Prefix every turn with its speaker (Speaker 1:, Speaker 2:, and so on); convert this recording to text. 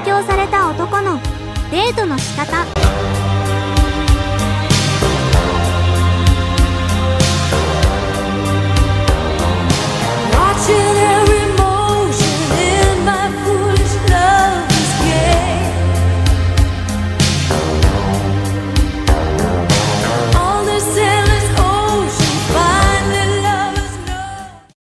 Speaker 1: 強された男のデートの仕方。